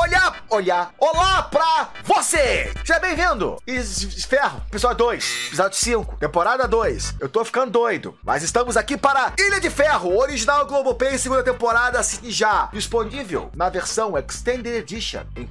olá pra você! Seja bem-vindo! Ferro, episódio 2, episódio 5, temporada 2. Eu tô ficando doido, mas estamos aqui para Ilha de Ferro, original Globoplay, segunda temporada, assine já. Disponível na versão Extended Edition em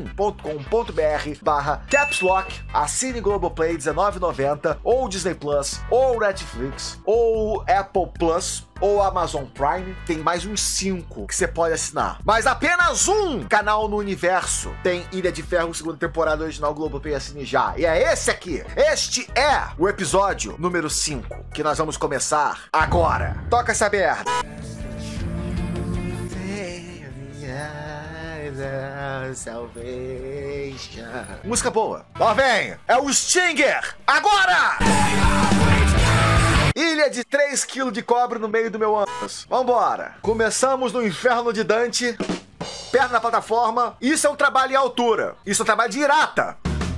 padrim.com.br/capslock. Assine Globoplay R$19,90, ou Disney Plus, ou Netflix, ou Apple Plus, ou Amazon Prime. Tem mais uns 5 que você pode assinar. Mas apenas um canal no universo tem Ilha de Ferro, segunda temporada original Globoplay, assine já. E é esse aqui. Este é o episódio número 5, que nós vamos começar agora. Toca essa merda. Salvation. Música boa. Lá vem. É o Stinger. Agora! Ilha de 3 kg de cobre no meio do meu ânus. Vambora. Começamos no inferno de Dante, perto da plataforma. Isso é um trabalho em altura. Isso é um trabalho de Irata.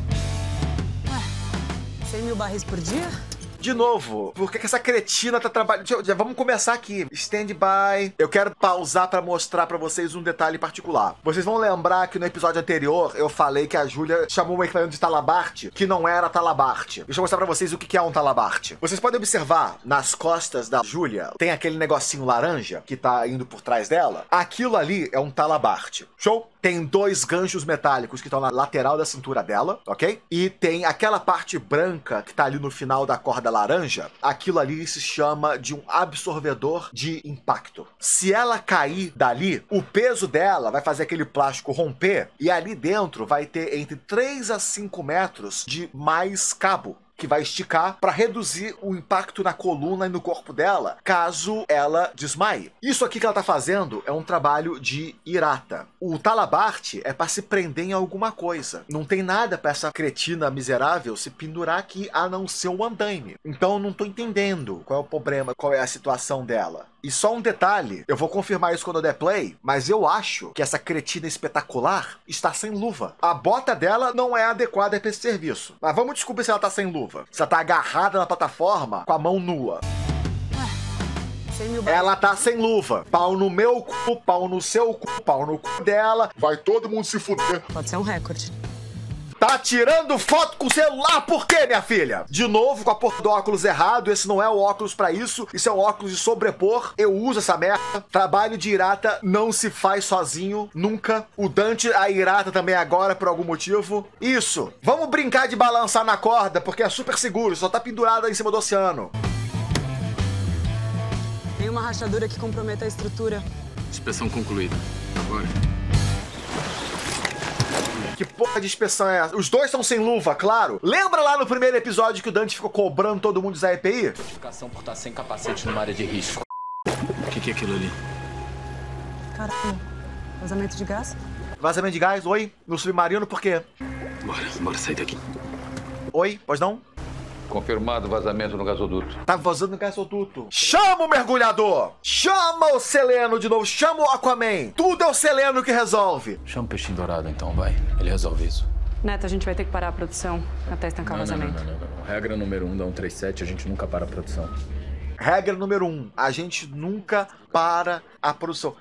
100 mil barris por dia? De novo, por que essa cretina tá trabalhando? Já vamos começar aqui. Stand by. Eu quero pausar pra mostrar pra vocês um detalhe particular. Vocês vão lembrar que no episódio anterior eu falei que a Júlia chamou um equipamento de talabarte que não era talabarte. Deixa eu mostrar pra vocês o que é um talabarte. Vocês podem observar nas costas da Júlia tem aquele negocinho laranja que tá indo por trás dela. Aquilo ali é um talabarte. Show? Tem 2 ganchos metálicos que estão na lateral da cintura dela, ok? E tem aquela parte branca que tá ali no final da corda laranja. Aquilo ali se chama de um absorvedor de impacto. Se ela cair dali, o peso dela vai fazer aquele plástico romper e ali dentro vai ter entre 3 a 5 metros de mais cabo que vai esticar para reduzir o impacto na coluna e no corpo dela, caso ela desmaie. Isso aqui que ela tá fazendo é um trabalho de Irata. O talabarte é para se prender em alguma coisa. Não tem nada para essa cretina miserável se pendurar aqui, a não ser um andaime. Então eu não tô entendendo qual é o problema, qual é a situação dela. E só um detalhe, eu vou confirmar isso quando eu der play, mas eu acho que essa cretina espetacular está sem luva. A bota dela não é adequada para esse serviço. Mas vamos descobrir se ela tá sem luva. Se ela tá agarrada na plataforma com a mão nua. Ela tá sem luva. Pau no meu cu, pau no seu cu, pau no cu dela. Vai todo mundo se fuder. Pode ser um recorde. Tá tirando foto com o celular por quê, minha filha? De novo com a porra do óculos errado. Esse não é o óculos pra isso. Isso é um óculos de sobrepor. Eu uso essa merda. Trabalho de Irata não se faz sozinho, nunca. O Dante, a Irata também agora, por algum motivo. Isso. Vamos brincar de balançar na corda, porque é super seguro. Só tá pendurada em cima do oceano. Tem uma rachadura que compromete a estrutura. Inspeção concluída. Agora. Que porra de inspeção é essa? Os dois estão sem luva, claro. Lembra lá no primeiro episódio que o Dante ficou cobrando todo mundo usar EPI? Notificação por estar sem capacete numa área de risco. O que é aquilo ali? Caralho. Vazamento de gás? Vazamento de gás? Oi? No submarino, por quê? Bora sair daqui. Oi? Pois não? Confirmado vazamento no gasoduto. Tá vazando no gasoduto. Chama o mergulhador! Chama o Seleno de novo! Chama o Aquaman! Tudo é o Seleno que resolve! Chama o peixinho dourado então, vai. Ele resolve isso. Neto, a gente vai ter que parar a produção até estancar o vazamento. Não. Regra número 1 da 137, a gente nunca para a produção. Regra número 1, a gente nunca para a produção.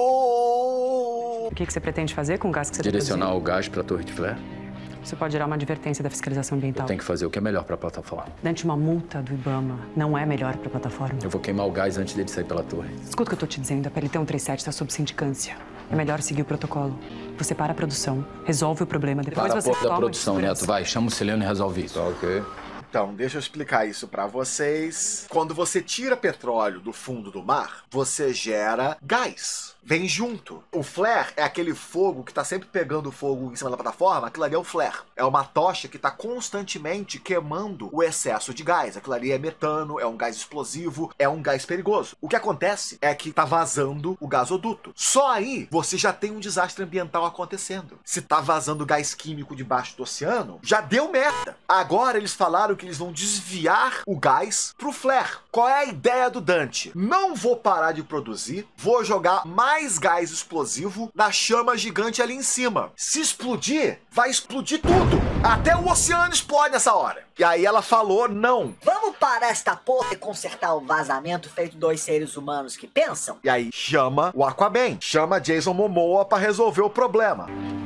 Oh! O que você pretende fazer com o gás que você tá Direcionar produzindo? o gás para a torre de flare. Você pode gerar uma advertência da fiscalização ambiental. Tem que fazer o que é melhor para a plataforma. Dante, uma multa do Ibama não é melhor para a plataforma. Eu vou queimar o gás antes dele sair pela torre. Escuta o que eu tô te dizendo, a PLT 137 está sob sindicância. É melhor seguir o protocolo. Você para a produção, resolve o problema, depois Para a você porra da toma produção, segurança. Neto. Vai, chama o Seleno e resolve isso. Ok. Então, deixa eu explicar isso pra vocês. Quando você tira petróleo do fundo do mar, você gera gás. Vem junto. O flare é aquele fogo que tá sempre pegando fogo em cima da plataforma. Aquilo ali é o flare. É uma tocha que tá constantemente queimando o excesso de gás. Aquilo ali é metano, é um gás explosivo, é um gás perigoso. O que acontece é que tá vazando o gasoduto. Só aí você já tem um desastre ambiental acontecendo. Se tá vazando gás químico debaixo do oceano, já deu merda. Agora eles falaram que eles vão desviar o gás pro flare. Qual é a ideia do Dante? Não vou parar de produzir, vou jogar mais gás explosivo na chama gigante ali em cima. Se explodir, vai explodir tudo. Até o oceano explode nessa hora. E aí ela falou não. Vamos parar esta porra e consertar o vazamento feito 2 seres humanos que pensam? E aí chama o Aquaman, chama Jason Momoa pra resolver o problema.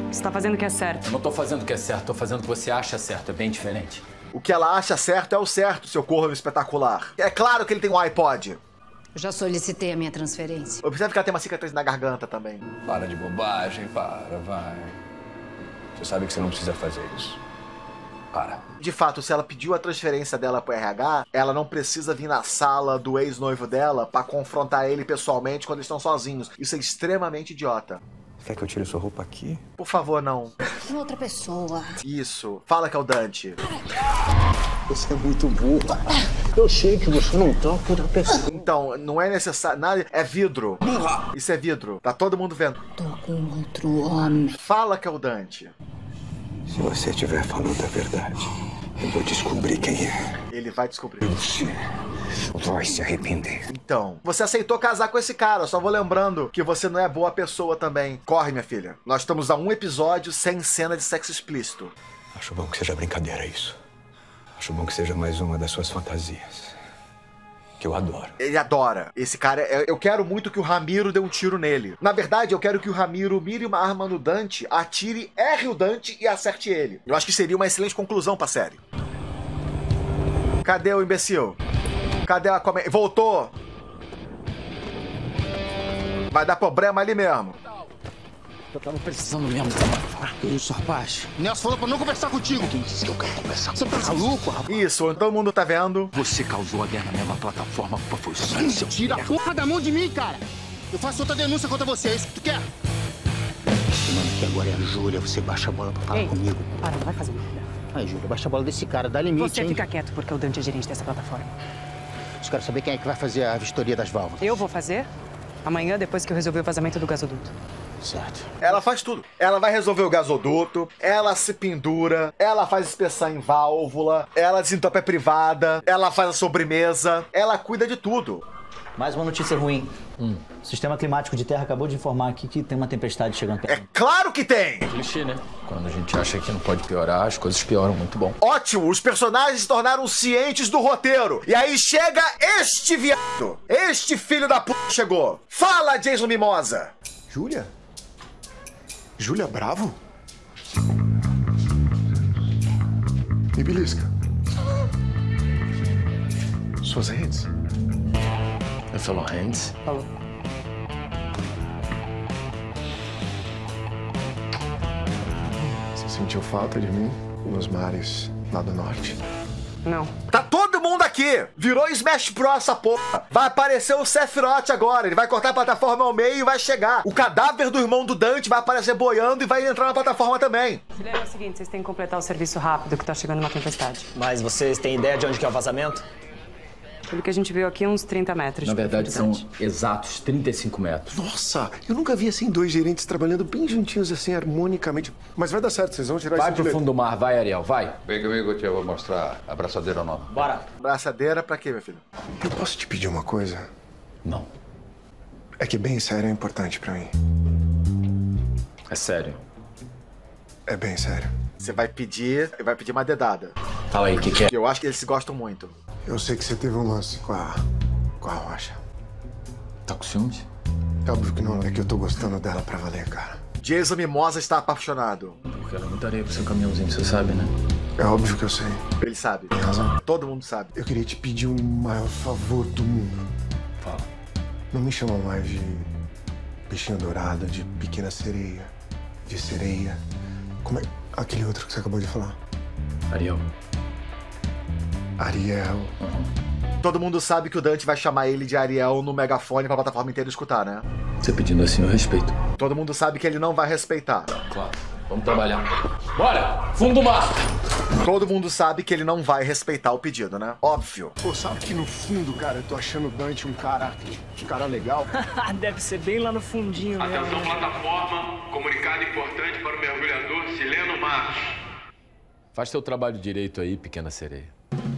Você tá fazendo o que é certo. Eu não tô fazendo o que é certo, tô fazendo o que você acha certo. É bem diferente. O que ela acha certo é o certo, seu corno espetacular. É claro que ele tem um iPod. Eu já solicitei a minha transferência. Observe que ela tem uma cicatriz na garganta também. Para de bobagem, vai. Você sabe que você não precisa fazer isso. Para. De fato, se ela pediu a transferência dela pro RH, ela não precisa vir na sala do ex-noivo dela pra confrontar ele pessoalmente quando eles estão sozinhos. Isso é extremamente idiota. Quer que eu tire sua roupa aqui? Por favor, não. Outra pessoa. Isso. Fala que é o Dante. Você é muito burra. Eu sei que você não toca outra pessoa. Então, não é necessário nada. É vidro. Isso é vidro. Tá todo mundo vendo. Tô com outro homem. Fala que é o Dante. Se você estiver falando a verdade, eu vou descobrir quem é. Ele vai descobrir. Você vai se arrepender. Então, você aceitou casar com esse cara. Só vou lembrando que você não é boa pessoa também. Corre, minha filha. Nós estamos a um episódio sem cena de sexo explícito. Acho bom que seja brincadeira isso. Acho bom que seja mais uma das suas fantasias. Que eu adoro. Ele adora. Esse cara, eu quero muito que o Ramiro dê um tiro nele. Na verdade, eu quero que o Ramiro mire uma arma no Dante, atire, erre o Dante e acerte ele. Eu acho que seria uma excelente conclusão pra série. Cadê o imbecil? Cadê a comédia? Voltou! Vai dar problema ali mesmo. Eu tava precisando mesmo. Que isso, rapaz? Nelson falou pra não conversar contigo. Quem disse que eu quero conversar? Você tá maluco, rapaz? Isso, todo mundo tá vendo. Você causou a guerra na mesma plataforma, a culpa foi sua. Tira a porra da mão de mim, cara. Eu faço outra denúncia contra você, é isso que tu quer? Mano, que agora é a Júlia, você baixa a bola pra falar comigo. Para, não vai fazer merda. Aí, Júlia, baixa a bola desse cara, dá limite, Você hein? fica quieto porque o Dante é gerente dessa plataforma. Eu quero saber quem é que vai fazer a vistoria das válvulas. Eu vou fazer amanhã, depois que eu resolver o vazamento do gasoduto. Certo. Ela faz tudo. Ela vai resolver o gasoduto, ela se pendura, ela faz inspeção em válvula, ela desentope a privada, ela faz a sobremesa, ela cuida de tudo. Mais uma notícia ruim. O sistema climático de terra acabou de informar aqui que tem uma tempestade chegando perto. É claro que tem! Clichê, né? Quando a gente acha que não pode piorar, as coisas pioram muito bom. Ótimo, os personagens se tornaram cientes do roteiro. E aí chega este viado. Este filho da p... chegou. Fala, Jason Mimosa. Júlia? Júlia Bravo? Me belisca. Suas redes? Eu falo hands. Falou. Você sentiu falta de mim nos mares lá do norte? Não. Tá todo mundo aqui. Virou Smash Bros essa porra. Vai aparecer o Sephiroth agora. Ele vai cortar a plataforma ao meio e vai chegar. O cadáver do irmão do Dante vai aparecer boiando e vai entrar na plataforma também. É o seguinte, vocês têm que completar o serviço rápido que tá chegando uma tempestade. Mas vocês têm ideia de onde que é o vazamento? Pelo que a gente viu aqui, uns 30 metros. Na de verdade, são profundidade. exatos 35 metros. Nossa, eu nunca vi assim dois gerentes trabalhando bem juntinhos assim, harmonicamente. Mas vai dar certo, vocês vão tirar Vai isso de pro fundo do mar, vai, Ariel, vai. Vem comigo, tia, eu vou mostrar a braçadeira nova. Bora. Braçadeira pra quê, meu filho? Eu posso te pedir uma coisa? Não, É que bem sério é importante pra mim. é sério. É bem sério. Você vai pedir uma dedada. Fala aí, o que é? Eu acho que eles se gostam muito. Eu sei que você teve um lance com a Rocha. Tá com ciúmes? É óbvio que não, é que eu tô gostando dela pra valer, cara. Jason Mimosa está apaixonado. Porque ela é muita areia pro seu caminhãozinho, você sabe, né? É óbvio que eu sei. Ele sabe. Tem razão. Todo mundo sabe. Eu queria te pedir o maior favor do mundo. Fala. Não me chama mais de peixinho dourado, de pequena sereia, de sereia. Como é aquele outro que você acabou de falar? Ariel. Ariel. Todo mundo sabe que o Dante vai chamar ele de Ariel no megafone pra plataforma inteira escutar, né? Você pedindo assim, eu respeito. Todo mundo sabe que ele não vai respeitar. Claro. Vamos trabalhar. Bora! Fundo do mar! Todo mundo sabe que ele não vai respeitar o pedido, né? Óbvio. Pô, sabe que no fundo, cara, eu tô achando o Dante um cara legal. Deve ser bem lá no fundinho, né? Atenção, plataforma. Comunicado importante para o mergulhador Sileno Matos. Faz teu trabalho direito aí, pequena sereia.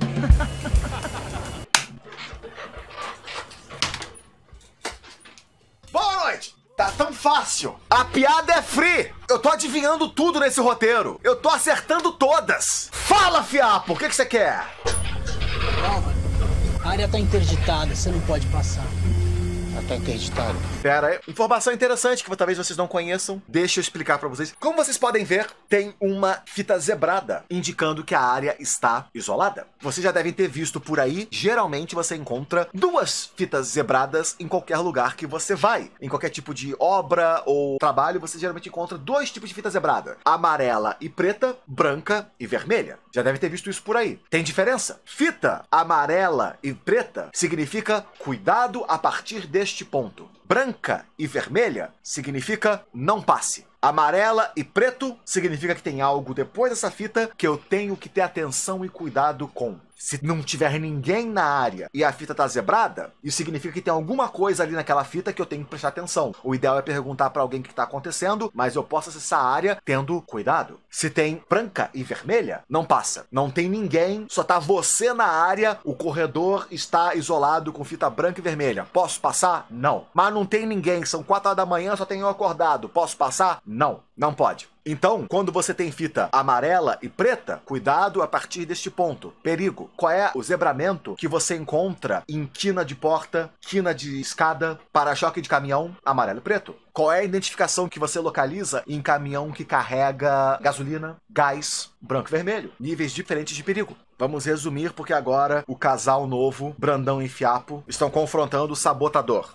Boa noite! Tá tão fácil. A piada é free. Eu tô adivinhando tudo nesse roteiro. Eu tô acertando todas. Fala, fiapo, o que você quer? Prova. A área tá interditada, você não pode passar. Tá interditado. Pera aí. Informação interessante que talvez vocês não conheçam. Deixa eu explicar pra vocês. Como vocês podem ver, tem uma fita zebrada indicando que a área está isolada. Vocês já devem ter visto por aí. Geralmente você encontra 2 fitas zebradas em qualquer lugar que você vai. Em qualquer tipo de obra ou trabalho, você geralmente encontra 2 tipos de fita zebrada. Amarela e preta, branca e vermelha. Já deve ter visto isso por aí. Tem diferença? Fita amarela e preta significa cuidado a partir deste ponto. Branca e vermelha significa não passe. Amarela e preto significa que tem algo depois dessa fita que eu tenho que ter atenção e cuidado com. Se não tiver ninguém na área e a fita tá zebrada, isso significa que tem alguma coisa ali naquela fita que eu tenho que prestar atenção. O ideal é perguntar pra alguém o que tá acontecendo, mas eu posso acessar a área tendo cuidado. Se tem branca e vermelha, não passa. Não tem ninguém, só tá você na área, o corredor está isolado com fita branca e vermelha. Posso passar? Não. Mas não tem ninguém, são 4 horas da manhã, só tenho eu acordado. Posso passar? Não. Não pode. Então, quando você tem fita amarela e preta, cuidado a partir deste ponto. Perigo. Qual é o zebramento que você encontra em quina de porta, quina de escada, para-choque de caminhão, amarelo e preto? Qual é a identificação que você localiza em caminhão que carrega gasolina, gás, branco e vermelho? Níveis diferentes de perigo. Vamos resumir porque agora o casal novo, Brandão e Fiapo, estão confrontando o sabotador.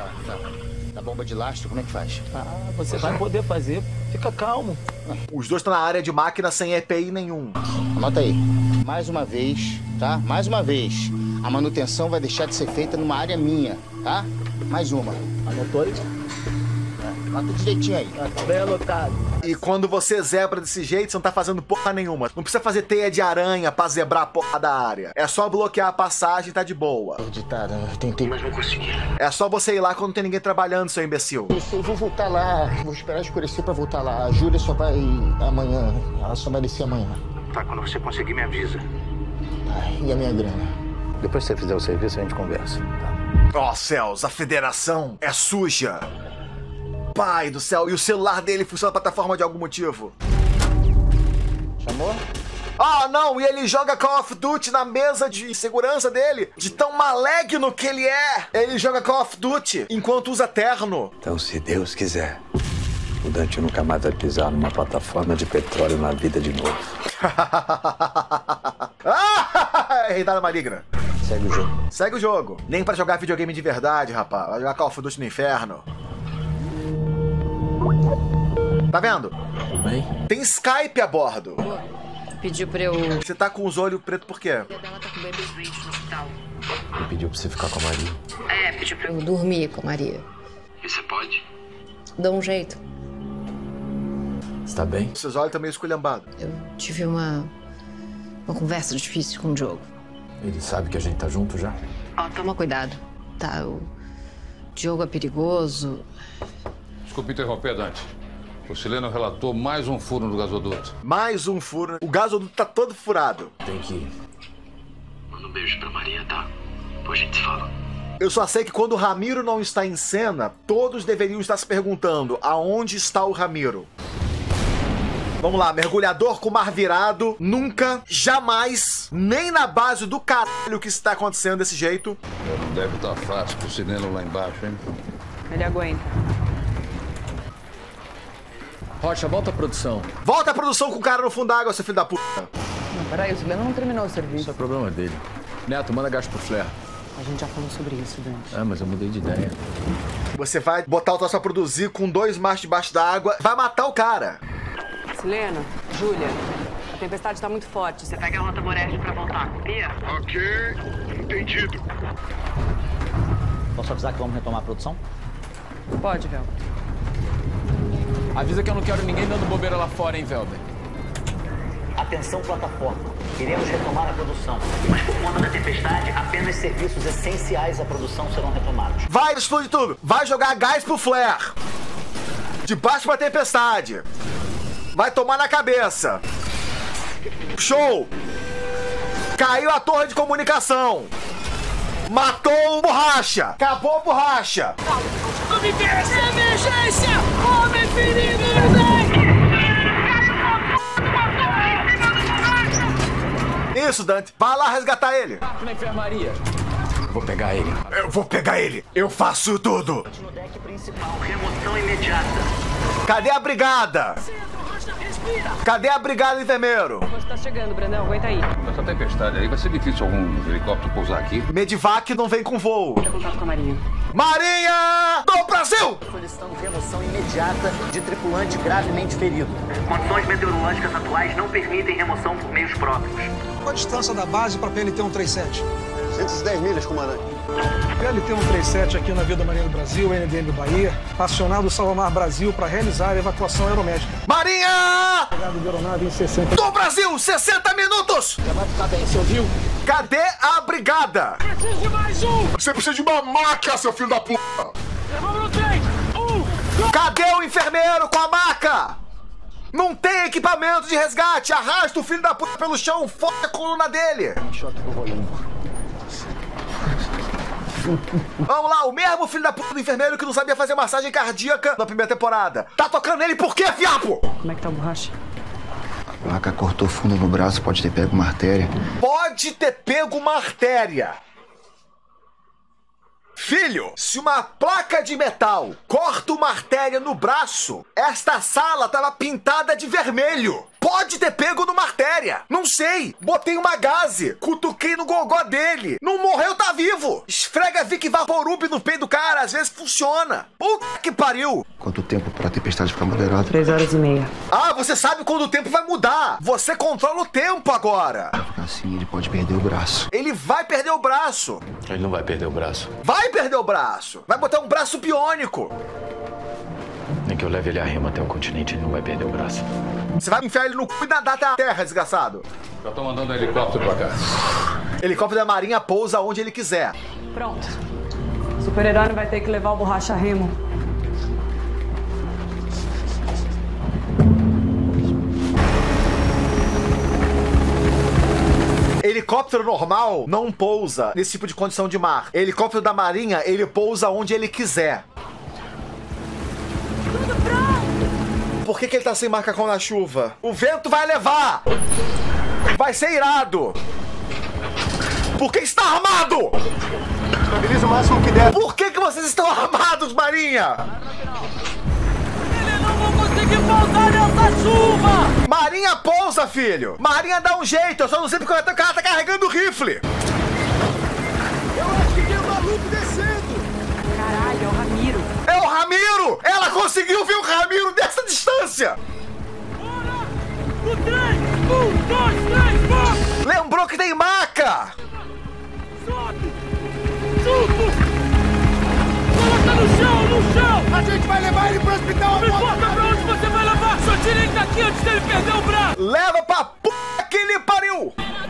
Da bomba de lastro, como é que faz? Você vai poder fazer. Fica calmo. Os dois estão na área de máquina sem EPI nenhum. Anota aí. Mais uma vez, tá? Mais uma vez. A manutenção vai deixar de ser feita numa área minha, tá? Mais uma. Anotou aí? Anota direitinho aí. Tá bem anotado. E quando você zebra desse jeito, você não tá fazendo porra nenhuma. Não precisa fazer teia de aranha pra zebrar a porra da área. É só bloquear a passagem e tá de boa. Acreditado, eu tentei, mas não consegui. É só você ir lá quando não tem ninguém trabalhando, seu imbecil. Eu vou voltar lá. Vou esperar escurecer pra voltar lá. A Júlia só vai amanhã. Ela só vai descer amanhã. Tá, quando você conseguir, me avisa. Tá, e a minha grana? Depois que você fizer o serviço, a gente conversa, tá? Ó, céus, a federação é suja. Pai do céu, e o celular dele funciona na plataforma de algum motivo. Chamou? Ah, não, e ele joga Call of Duty na mesa de segurança dele. De tão maligno que ele é. Ele joga Call of Duty enquanto usa terno. Então, se Deus quiser, o Dante nunca mais vai pisar numa plataforma de petróleo na vida de novo. Reitada maligna. Segue o jogo. Segue o jogo. Nem pra jogar videogame de verdade, rapaz. Vai jogar Call of Duty no inferno. Tá vendo? Tudo bem? Tem Skype a bordo. Pediu pra eu... Você tá com os olhos pretos por quê? Ela tá com baby doente no hospital. Ele pediu pra você ficar com a Maria. Pediu pra eu dormir com a Maria. E você pode? Dá um jeito. Você tá bem? Seus olhos estão meio esculhambados. Eu tive uma conversa difícil com o Diogo. Ele sabe que a gente tá junto já? Ó, toma cuidado. Tá, o Diogo é perigoso. Desculpe interromper, Dante. O Sileno relatou mais um furo no gasoduto. Mais um furo. O gasoduto tá todo furado. Tem que ir. Manda um beijo pra Maria, tá? Depois a gente se fala. Eu só sei que quando o Ramiro não está em cena, todos deveriam estar se perguntando aonde está o Ramiro. Vamos lá, mergulhador com o mar virado. Nunca, jamais, nem na base do caralho que está acontecendo desse jeito. Não deve estar fácil pro Sileno lá embaixo, hein? Ele aguenta. Rocha, volta à produção. Volta à produção com o cara no fundo da água, seu filho da puta. Não, peraí, o Sileno não terminou o serviço. Isso é problema dele. Neto, manda gás pro flare. A gente já falou sobre isso, Dante. Ah, mas eu mudei de ideia. Você vai botar o troço pra produzir com 2 machos debaixo da água, vai matar o cara. Sileno, Júlia, a tempestade tá muito forte. Você pega a rota Boreste pra voltar, copia? Ok, entendido. Posso avisar que vamos retomar a produção? Pode, Vel. Avisa que eu não quero ninguém dando bobeira lá fora, hein, Velber? Atenção, plataforma. Iremos retomar a produção. Mas por conta da tempestade, apenas serviços essenciais à produção serão retomados. Vai, explode tudo. Vai jogar gás pro flare. Debaixo pra tempestade. Vai tomar na cabeça. Show. Caiu a torre de comunicação. Matou o borracha. Acabou a borracha. Emergência! Homem ferido! Isso, Dante. Vai lá resgatar ele. Na enfermaria. Vou pegar ele. Eu vou pegar ele. Eu faço tudo. No deck principal, remoção imediata. Cadê a brigada? Cadê a brigada, enfermeiro? Você tá chegando, Brandão. Aguenta aí. Essa tempestade aí vai ser difícil algum helicóptero pousar aqui. Medivac não vem com voo. Tá contato com a Marinha. Marinha do Brasil! Solicitando remoção imediata de tripulante gravemente ferido. Condições meteorológicas atuais não permitem remoção por meios próprios. Qual a distância da base para PLT 137? 110 milhas, comandante. PLT 137 aqui na Via da Marinha do Brasil, NDM Bahia, acionado o Salvamar Brasil para realizar a evacuação aeromédica. Marinha! Chegada de aeronave em 60... Do Brasil, 60 minutos! Já vai ficar bem, você ouviu? Cadê a brigada? Preciso de mais um! Você precisa de uma maca, seu filho da puta! Vamos no trem! Cadê o enfermeiro com a maca? Não tem equipamento de resgate! Arrasta o filho da puta pelo chão, foda a coluna dele! Choque do volume. Vamos lá, o mesmo filho da puta do enfermeiro que não sabia fazer massagem cardíaca na primeira temporada. Tá tocando nele por quê, fiapo? Como é que tá o borracha? A placa cortou fundo no braço, pode ter pego uma artéria. Pode ter pego uma artéria. Filho, se uma placa de metal corta uma artéria no braço, esta sala tava pintada de vermelho. Pode ter pego numa artéria. Não sei. Botei uma gaze, cutuquei no gogó dele. Não morreu, tá vivo. Esfrega Vic Vaporub no peito do cara, às vezes funciona. Puta que pariu. Quanto tempo pra tempestade ficar moderada? 3h30. Ah, você sabe quando o tempo vai mudar. Você controla o tempo agora. Assim ele pode perder o braço. Ele vai perder o braço. Ele não vai perder o braço. Vai perder o braço. Vai botar um braço biônico. Nem que eu leve ele a remo até o continente, ele não vai perder o braço. Você vai enfiar ele no cu e nadar até a terra, desgraçado. Já tô mandando um helicóptero pra cá. Helicóptero da Marinha pousa onde ele quiser. Pronto. O super-herói não vai ter que levar o borracha a remo. Helicóptero normal não pousa nesse tipo de condição de mar. Helicóptero da Marinha, ele pousa onde ele quiser. Por que ele tá sem macacão na chuva? O vento vai levar! Vai ser irado! Por que está armado? Estabiliza o máximo que der. Por que vocês estão armados, Marinha? Eles não vão conseguir pousar nessa chuva! Marinha pousa, filho! Marinha dá um jeito, eu só não sei porque o cara tá carregando o rifle! Eu acho que tem um maluco descendo! Caralho, é o Ramiro. É o Ramiro! Ela conseguiu ver o Ramiro dessa distância! Bora! No trem! 1, 2, 3, 4! Lembrou que tem maca! Sobe! Suco! Coloca no chão! A gente vai levar ele pro hospital! Não importa pra onde você vai levar! Só tira ele daqui antes dele perder o braço! Leva pra p*** que ele pariu!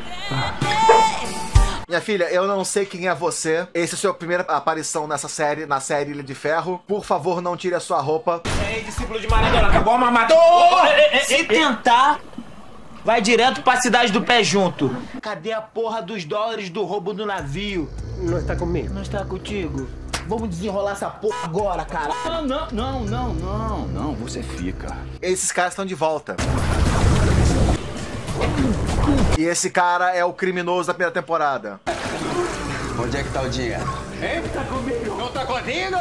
Minha filha, eu não sei quem é você. Essa é a sua primeira aparição nessa série, na série Ilha de Ferro. Por favor, não tire a sua roupa. Ei, discípulo de Maradona, acabou, mamador! Se tentar, vai direto pra cidade do pé junto. Cadê a porra dos dólares do roubo do navio? Não está comigo. Não está contigo? Vamos desenrolar essa porra agora, cara. Não, você fica. Esses caras estão de volta. E esse cara é o criminoso da primeira temporada. Onde é que tá o dinheiro? Hein? Tá comigo. Não tá comigo?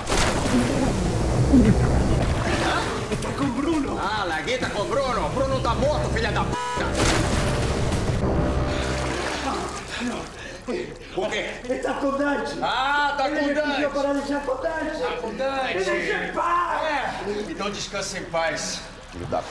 Tá com o Bruno. Ah, Lagui tá com o Bruno. Bruno tá morto, filha da p***. Por quê? Ele tá com o Dante. Ah, tá com o Ele Dante. pediu para deixar com o Dante. Tá com o Dante. Ele deixa em paz. Então descansa em paz, filho da p***.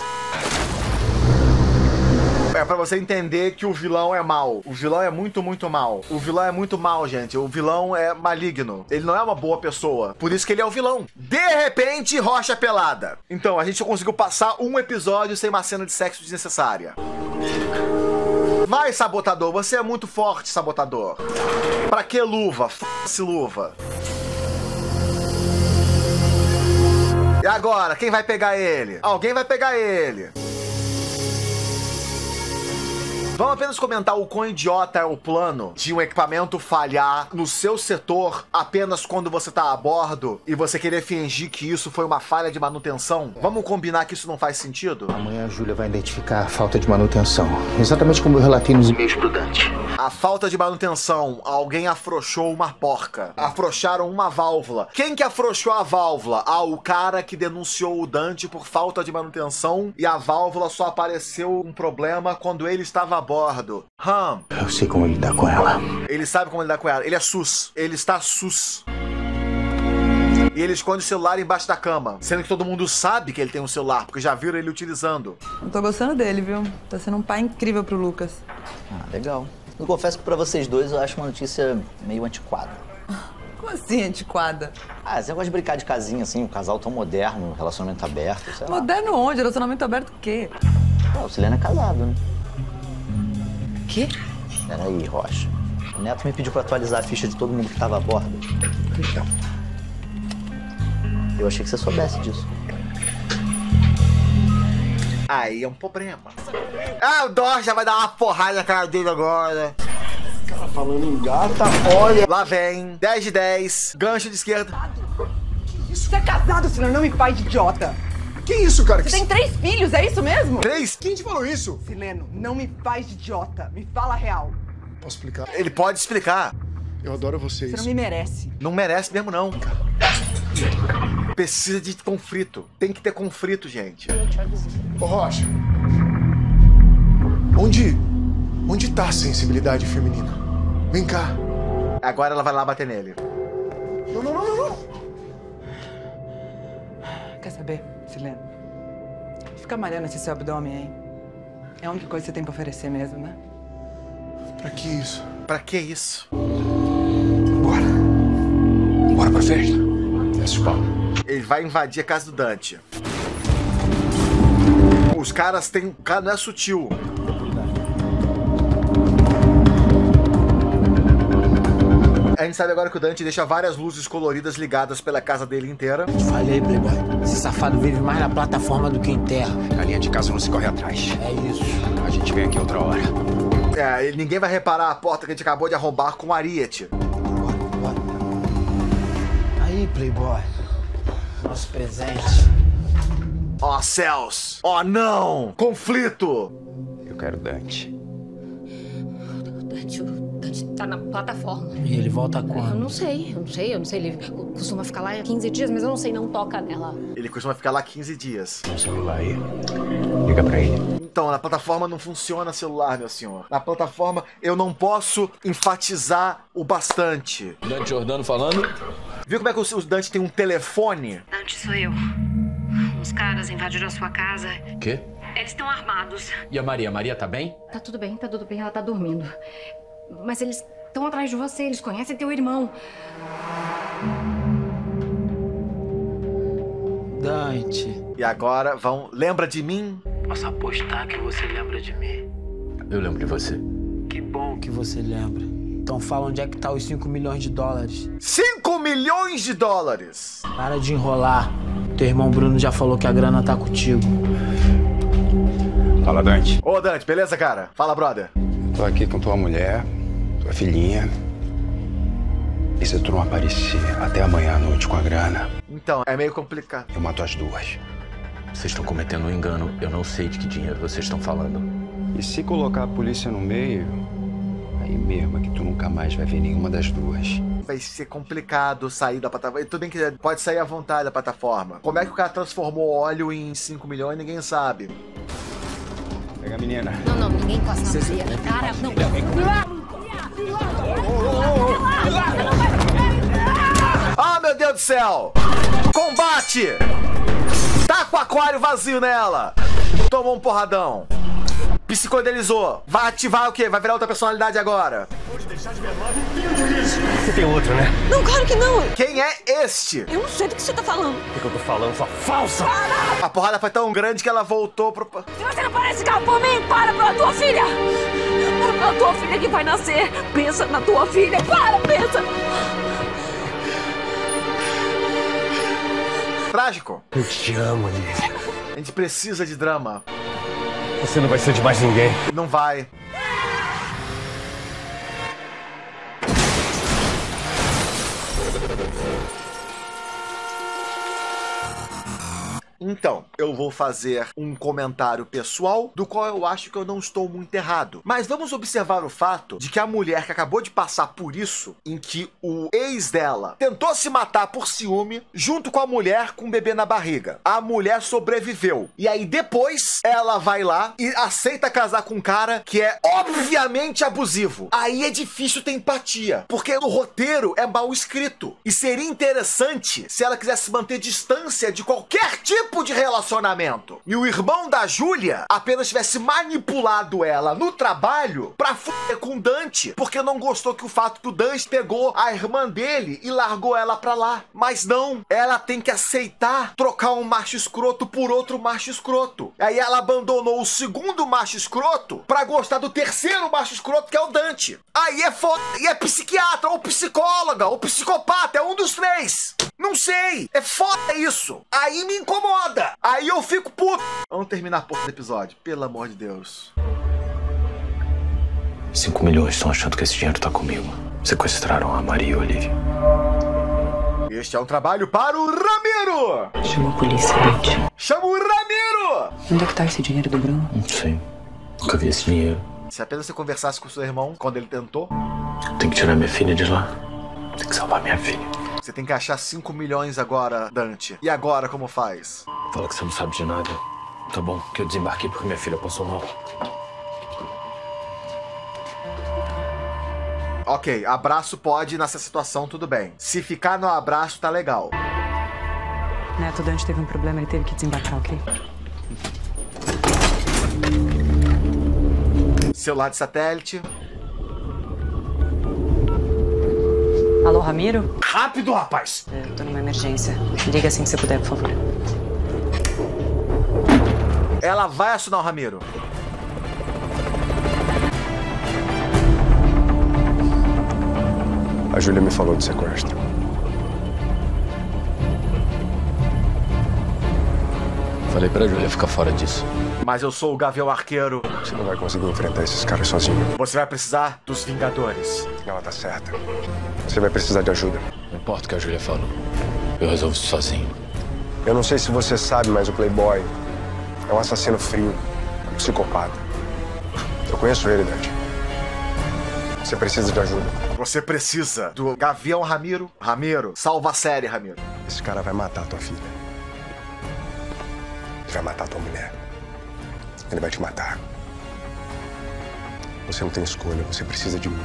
É pra você entender que o vilão é mau. O vilão é muito, muito mau. O vilão é muito mau, gente. O vilão é maligno. Ele não é uma boa pessoa. Por isso que ele é o vilão. De repente, rocha pelada. Então, a gente só conseguiu passar um episódio sem uma cena de sexo desnecessária. Vai, sabotador. Você é muito forte, sabotador. Pra que luva? F***se luva. E agora? Quem vai pegar ele? Alguém vai pegar ele. Vamos apenas comentar o quão idiota é o plano de um equipamento falhar no seu setor apenas quando você tá a bordo e você querer fingir que isso foi uma falha de manutenção. Vamos combinar que isso não faz sentido? Amanhã a Júlia vai identificar a falta de manutenção. Exatamente como eu relatei nos e-mails pro Dante. A falta de manutenção. Alguém afrouxou uma porca. Afrouxaram uma válvula. Quem que afrouxou a válvula? Ah, o cara que denunciou o Dante por falta de manutenção e a válvula só apareceu um problema quando ele estava a bordo. Eu sei como lidar com ela. Ele sabe como lidar com ela. Ele é sus. Ele está sus. E ele esconde o celular embaixo da cama. Sendo que todo mundo sabe que ele tem um celular, porque já viram ele utilizando. Eu tô gostando dele, viu? Tá sendo um pai incrível pro Lucas. Ah, legal. Eu confesso que pra vocês dois eu acho uma notícia meio antiquada. Como assim, antiquada? Ah, você gosta de brincar de casinha, assim, um casal tão moderno, relacionamento aberto, sei lá. Moderno onde? Relacionamento aberto o quê? O Sileno é casado, né? Quê? Peraí, Rocha. O Neto me pediu pra atualizar a ficha de todo mundo que tava a bordo. Eu achei que você soubesse disso. Aí é um problema. Ah, o Dor já vai dar uma porrada na cara dele agora. Cara, falando em gata, olha. Lá vem, 10 de 10, gancho de esquerda. Você é casado, senão não me faz de idiota. Que isso, cara? Você tem 3 filhos, é isso mesmo? 3? Quem te falou isso? Sileno, não me faz de idiota. Me fala a real. Posso explicar? Ele pode explicar. Eu adoro vocês. Você não me merece. Não merece mesmo, não. Precisa de conflito. Tem que ter conflito, gente. Ô, Rocha. Onde tá a sensibilidade feminina? Vem cá. Agora ela vai lá bater nele. Não. Quer saber, Sileno? Fica malhando esse seu abdômen aí. É a única coisa que você tem pra oferecer mesmo, né? Pra que isso? Pra que isso? Bora pra festa. Desce o pau. Ele vai invadir a casa do Dante. Os caras têm... O cara não é sutil. A gente sabe agora que o Dante deixa várias luzes coloridas ligadas pela casa dele inteira. Falei, Playboy. Esse safado vive mais na plataforma do que em terra. A linha de casa não se corre atrás. É isso. A gente vem aqui outra hora. Ninguém vai reparar a porta que a gente acabou de arrombar com o Ariete. Bora. Aí, Playboy. Nosso presente. Ó céus! Ó não! Conflito! Eu quero Dante. O Dante tá na plataforma. E ele volta quando? Eu não sei. Ele costuma ficar lá 15 dias, mas eu não sei, não toca nela. Ele costuma ficar lá 15 dias. Tem um celular aí. Liga pra ele. Então, na plataforma não funciona celular, meu senhor. Na plataforma eu não posso enfatizar o bastante. Dante Giordano falando. Viu como é que o Dante tem um telefone? Dante, sou eu. Uns caras invadiram a sua casa. Quê? Eles estão armados. E a Maria? Maria tá bem? Tá tudo bem, ela tá dormindo. Mas eles estão atrás de você, eles conhecem teu irmão. Dante. E agora vão... Lembra de mim? Posso apostar que você lembra de mim. Eu lembro de você. Que bom que você lembra. Então fala onde é que tá os 5 milhões de dólares. 5 milhões de dólares! Para de enrolar. Teu irmão Bruno já falou que a grana tá contigo. Fala, Dante. Ô, Dante, beleza, cara? Fala, brother. Tô aqui com tua mulher, tua filhinha. E se tu não aparecer até amanhã à noite com a grana... Então, é meio complicado. Eu mato as duas. Vocês estão cometendo um engano. Eu não sei de que dinheiro vocês estão falando. E se colocar a polícia no meio, aí mesmo é que tu nunca mais vai ver nenhuma das duas. Vai ser complicado sair da plataforma. Tudo bem que pode sair à vontade da plataforma. Como é que o cara transformou óleo em 5 milhões, ninguém sabe. Pega a menina. Não, ninguém encosta na Maria. Cara, não. Ah, meu Deus do céu! Combate! Tá com o aquário vazio nela! Tomou um porradão. Psicodelizou. Vai ativar o quê? Vai virar outra personalidade agora. Você tem outro, né? Não, claro que não. Quem é este? Eu não sei do que você tá falando. O que eu tô falando, sua falsa? A porrada foi tão grande que ela voltou pro... Se você não parece carro por mim, para pela tua filha! A tua filha que vai nascer. Pensa na tua filha. Pensa! Trágico. Eu te amo, Liv. A gente precisa de drama. Você não vai ser de mais ninguém. Não vai. Então, eu vou fazer um comentário pessoal, do qual eu acho que eu não estou muito errado. Mas vamos observar o fato de que a mulher que acabou de passar por isso, em que o ex dela tentou se matar por ciúme, junto com a mulher com o bebê na barriga. A mulher sobreviveu. E aí depois, ela vai lá e aceita casar com um cara que é obviamente abusivo. Aí é difícil ter empatia, porque o roteiro é mal escrito. E seria interessante se ela quisesse manter distância de qualquer tipo de relacionamento. E o irmão da Júlia apenas tivesse manipulado ela no trabalho pra foder com o Dante, porque não gostou que o fato que o Dante pegou a irmã dele e largou ela pra lá. Mas não, ela tem que aceitar trocar um macho escroto por outro macho escroto. Aí ela abandonou o segundo macho escroto pra gostar do terceiro macho escroto, que é o Dante. Aí é foda. E é psiquiatra, ou psicóloga, ou psicopata, é um dos três. Não sei, é foda isso. Aí me incomoda. Aí eu fico puto. Vamos terminar a porra do episódio, pelo amor de Deus. 5 milhões estão achando que esse dinheiro tá comigo. Sequestraram a Maria e a Olivia. Este é um trabalho para o Ramiro! Chama a polícia, Dante. Chama o Ramiro! Onde é que tá esse dinheiro do Bruno? Não sei. Nunca vi esse dinheiro. Se apenas você conversasse com o seu irmão quando ele tentou... Tem que tirar minha filha de lá. Tem que salvar minha filha. Você tem que achar 5 milhões agora, Dante. E agora como faz? Fala que você não sabe de nada. Tá bom, que eu desembarquei porque minha filha passou mal. Ok, abraço pode nessa situação, tudo bem. Se ficar no abraço, tá legal. Neto, o Dante teve um problema, ele teve que desembarcar, ok? Celular de satélite. Alô, Ramiro? Rápido, rapaz! Eu tô numa emergência. Liga assim que você puder, por favor. Ela vai acionar o Ramiro. A Júlia me falou do sequestro. Falei pra Júlia ficar fora disso. Mas eu sou o Gavião Arqueiro. Você não vai conseguir enfrentar esses caras sozinho. Você vai precisar dos Vingadores. Ela tá certa. Você vai precisar de ajuda. Não importa o que a Júlia falou. Eu resolvo isso sozinho. Eu não sei se você sabe, mas o Playboy é um assassino frio, um psicopata. Eu conheço ele, Dante. Você precisa de ajuda. Você precisa do Gavião Ramiro. Ramiro, salva a série, Ramiro. Esse cara vai matar tua filha. Ele vai matar tua mulher. Ele vai te matar. Você não tem escolha, você precisa de mim.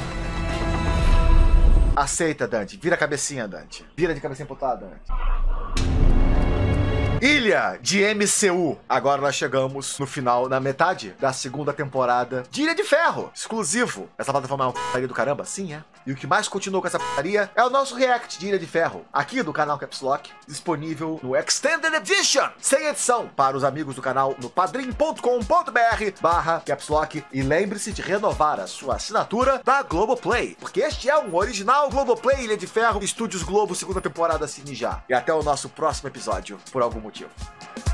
Aceita, Dante. Vira a cabecinha, Dante. Vira de cabecinha pro lado, Dante. Ilha de MCU. Agora nós chegamos no final, na metade da segunda temporada de Ilha de Ferro, exclusivo. Essa plataforma é uma putaria do caramba? Sim, é. E o que mais continuou com essa putaria é o nosso react de Ilha de Ferro, aqui do canal Caps Lock, disponível no Extended Edition, sem edição, para os amigos do canal no padrim.com.br/Caps Lock. E lembre-se de renovar a sua assinatura da Globoplay, porque este é um original Globoplay Ilha de Ferro, Estúdios Globo, segunda temporada, assine já. E até o nosso próximo episódio, por algum motivo.